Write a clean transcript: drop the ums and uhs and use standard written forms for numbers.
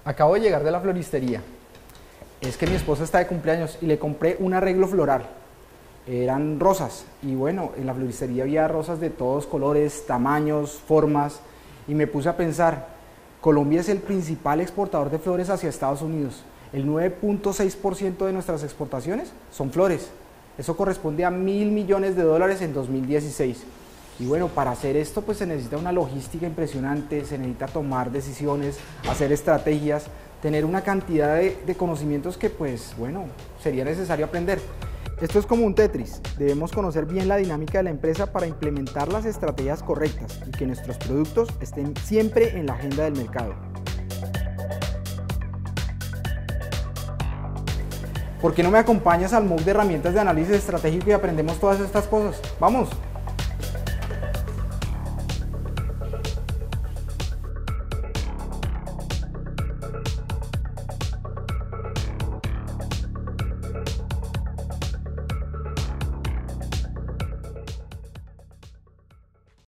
Acabo de llegar de la floristería. Es que mi esposa está de cumpleaños y le compré un arreglo floral. Eran rosas y bueno, en la floristería había rosas de todos colores, tamaños, formas y me puse a pensar, Colombia es el principal exportador de flores hacia Estados Unidos. El 9.6% de nuestras exportaciones son flores. Eso corresponde a $1.000 millones en 2016. Y bueno, para hacer esto pues se necesita una logística impresionante, se necesita tomar decisiones, hacer estrategias, tener una cantidad de conocimientos que pues bueno, sería necesario aprender. Esto es como un Tetris, debemos conocer bien la dinámica de la empresa para implementar las estrategias correctas y que nuestros productos estén siempre en la agenda del mercado. ¿Por qué no me acompañas al MOOC de herramientas de análisis estratégico y aprendemos todas estas cosas? ¡Vamos!